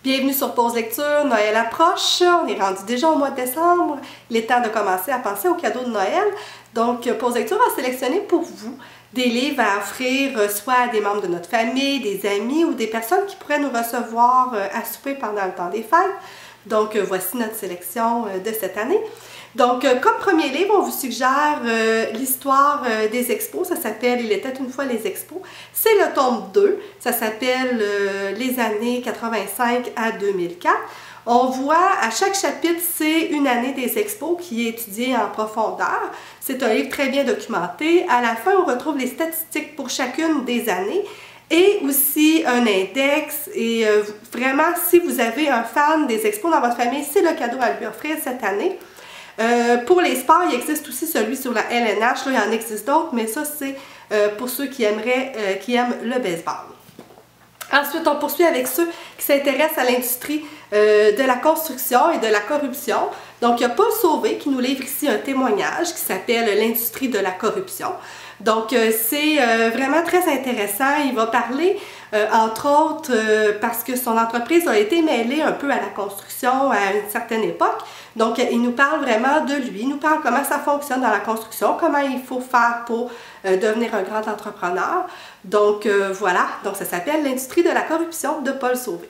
Bienvenue sur Pause Lecture, Noël approche, on est rendu déjà au mois de décembre, il est temps de commencer à penser aux cadeaux de Noël. Donc Pause Lecture a sélectionné pour vous des livres à offrir soit à des membres de notre famille, des amis ou des personnes qui pourraient nous recevoir à souper pendant le temps des fêtes. Donc voici notre sélection de cette année. Donc, comme premier livre, on vous suggère l'histoire des expos. Ça s'appelle « Il était une fois les expos ». C'est le tome 2. Ça s'appelle les années 85 à 2004. On voit à chaque chapitre, c'est une année des expos qui est étudiée en profondeur. C'est un livre très bien documenté. À la fin, on retrouve les statistiques pour chacune des années et aussi un index. Et vraiment, si vous avez un fan des expos dans votre famille, c'est le cadeau à lui offrir cette année. Pour les sports, il existe aussi celui sur la LNH, là, il y en existe d'autres, mais ça c'est pour ceux qui aiment le baseball. Ensuite, on poursuit avec ceux qui s'intéressent à l'industrie de la construction et de la corruption. Donc, il y a Paul Sauvé qui nous livre ici un témoignage qui s'appelle « L'industrie de la corruption ». Donc, c'est vraiment très intéressant. Il va parler, entre autres, parce que son entreprise a été mêlée un peu à la construction à une certaine époque. Donc, il nous parle vraiment de lui, il nous parle comment ça fonctionne dans la construction, comment il faut faire pour devenir un grand entrepreneur. Donc, voilà, donc ça s'appelle « L'industrie de la corruption » de Paul Sauvé.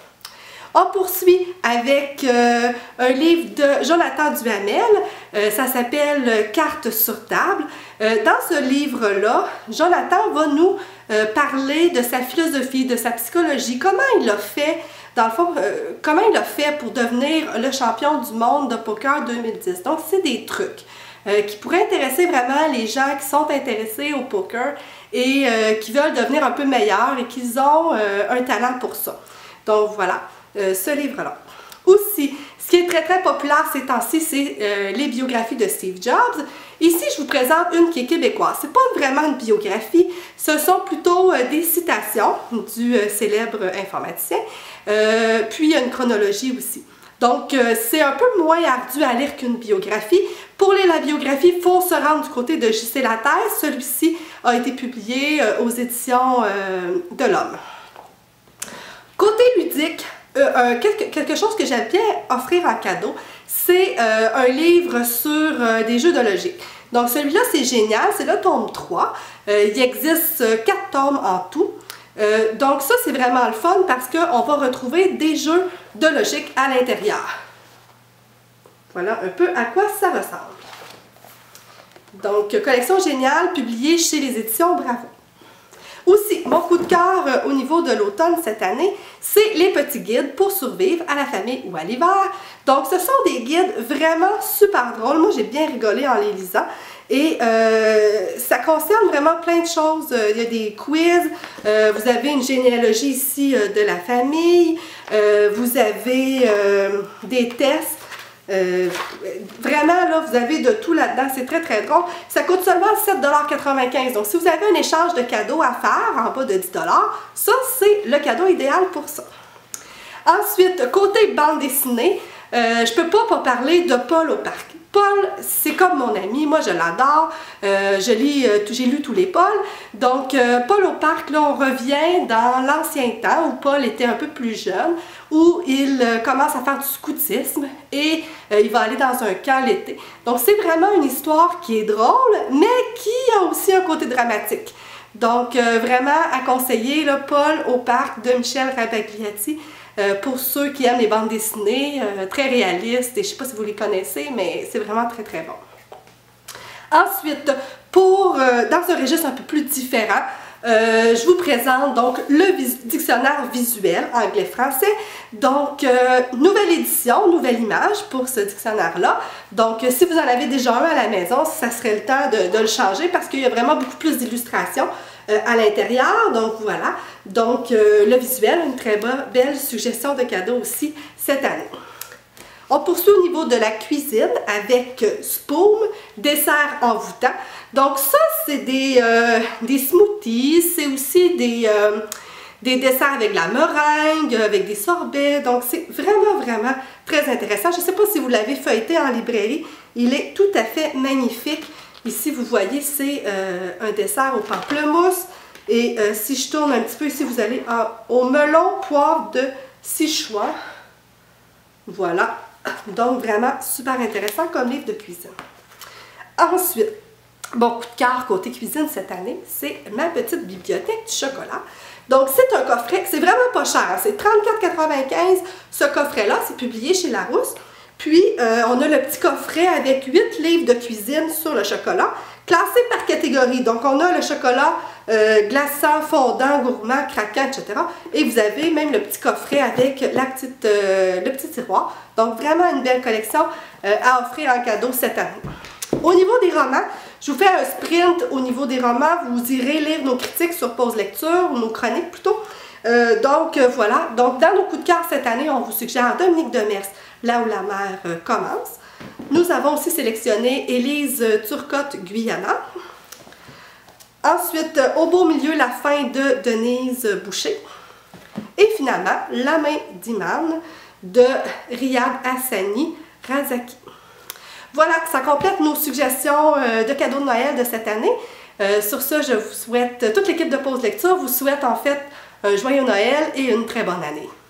On poursuit avec un livre de Jonathan Duhamel, ça s'appelle « Cartes sur table ». Dans ce livre-là, Jonathan va nous parler de sa philosophie, de sa psychologie, comment il a fait, dans le fond, comment il a fait pour devenir le champion du monde de poker 2010. Donc, c'est des trucs qui pourraient intéresser vraiment les gens qui sont intéressés au poker et qui veulent devenir un peu meilleurs et qui ont un talent pour ça. Donc, voilà. Ce livre-là. Aussi, ce qui est très populaire ces temps-ci, c'est les biographies de Steve Jobs. Ici, je vous présente une qui est québécoise. C'est pas vraiment une biographie, ce sont plutôt des citations du célèbre informaticien. Puis, il y a une chronologie aussi. Donc, c'est un peu moins ardu à lire qu'une biographie. Pour lire la biographie, il faut se rendre du côté de J.C. Lattès. Celui-ci a été publié aux éditions de l'Homme. Côté ludique, quelque chose que j'aime bien offrir en cadeau, c'est un livre sur des jeux de logique. Donc celui-là, c'est génial, c'est le tome 3. Il existe 4 tomes en tout. Donc ça, c'est vraiment le fun parce qu'on va retrouver des jeux de logique à l'intérieur. Voilà un peu à quoi ça ressemble. Donc, collection géniale, publiée chez les éditions Bravo. Aussi, mon coup de cœur au niveau de l'automne cette année, c'est les petits guides pour survivre à la famille ou à l'hiver. Donc, ce sont des guides vraiment super drôles. Moi, j'ai bien rigolé en les lisant. Et ça concerne vraiment plein de choses. Il y a des quiz, vous avez une généalogie ici de la famille, vous avez des tests. Vraiment, là, vous avez de tout là-dedans, c'est très drôle. Ça coûte seulement 7,95 $. Donc, si vous avez un échange de cadeaux à faire en bas de 10 $, ça, c'est le cadeau idéal pour ça. Ensuite, côté bande dessinée, je peux pas parler de Paul au parc. Paul, c'est comme mon ami, moi je l'adore, j'ai lu tous les Paul. Donc, Paul au parc, là, on revient dans l'ancien temps où Paul était un peu plus jeune, où il commence à faire du scoutisme et il va aller dans un camp l'été. Donc, c'est vraiment une histoire qui est drôle, mais qui a aussi un côté dramatique. Donc, vraiment à conseiller, là, Paul au parc de Michel Rabagliati. Pour ceux qui aiment les bandes dessinées, très réalistes, et je ne sais pas si vous les connaissez, mais c'est vraiment très bon. Ensuite, dans un registre un peu plus différent, je vous présente donc le dictionnaire visuel anglais-français. Donc, nouvelle édition, nouvelle image pour ce dictionnaire-là. Donc, si vous en avez déjà un à la maison, ça serait le temps de le changer parce qu'il y a vraiment beaucoup plus d'illustrations à l'intérieur. Donc, voilà. Donc, le visuel, une très belle suggestion de cadeau aussi cette année. On poursuit au niveau de la cuisine avec Spoom, dessert envoûtant. Donc ça, c'est des smoothies, c'est aussi des desserts avec de la meringue, avec des sorbets. Donc c'est vraiment très intéressant. Je ne sais pas si vous l'avez feuilleté en librairie, il est tout à fait magnifique. Ici, vous voyez, c'est un dessert au pamplemousse. Et si je tourne un petit peu ici, vous allez au melon poivre de Sichuan. Voilà. Donc, vraiment super intéressant comme livre de cuisine. Ensuite, bon coup de cœur côté cuisine cette année, c'est ma petite bibliothèque du chocolat. Donc, c'est un coffret, c'est vraiment pas cher, hein, c'est 34,95 ce coffret-là, c'est publié chez Larousse. Puis, on a le petit coffret avec 8 livres de cuisine sur le chocolat, classés par catégorie. Donc, on a le chocolat glaçant, fondant, gourmand, craquant, etc. Et vous avez même le petit coffret avec le petit tiroir. Donc, vraiment une belle collection à offrir en cadeau cette année. Au niveau des romans, je vous fais un sprint au niveau des romans. Vous irez lire nos critiques sur Pause Lecture, ou nos chroniques plutôt. Voilà. Donc, dans nos coups de cœur cette année, on vous suggère Dominique Demers, Là où la mer commence. Nous avons aussi sélectionné Élise Turcotte-Guyana. Ensuite, Au beau milieu, la fin de Denise Boucher. Et finalement, La main d'Iman de Riyad Hassani Razaki. Voilà, ça complète nos suggestions de cadeaux de Noël de cette année. Sur ce, je vous souhaite, toute l'équipe de Pause Lecture vous souhaite en fait un joyeux Noël et une très bonne année.